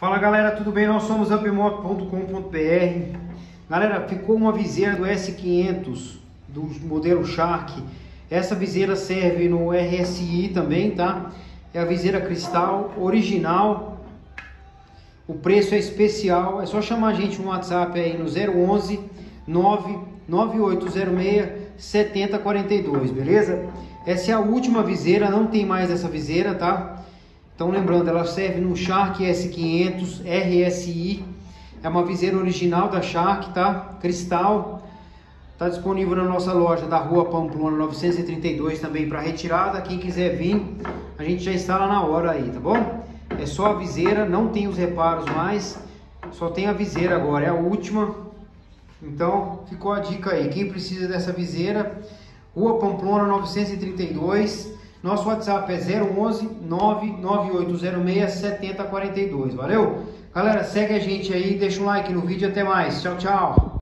Fala galera, tudo bem? Nós somos upmoto.com.br. Galera, ficou uma viseira do S500 do modelo Shark. Essa viseira serve no RSI também, tá? É a viseira cristal original. O preço é especial. É só chamar a gente no WhatsApp aí no 011 99806 7042, beleza? Essa é a última viseira, não tem mais essa viseira, tá? Então lembrando, ela serve no Shark S500 RSI. É uma viseira original da Shark, tá? Cristal. Tá disponível na nossa loja da Rua Pamplona 932 também para retirada. Quem quiser vir, a gente já está lá na hora aí, tá bom? É só a viseira, não tem os reparos mais. Só tem a viseira agora, é a última. Então ficou a dica aí. Quem precisa dessa viseira, Rua Pamplona 932. Nosso WhatsApp é 011 99806 7042. Valeu? Galera, segue a gente aí, deixa um like no vídeo. Até mais. Tchau, tchau.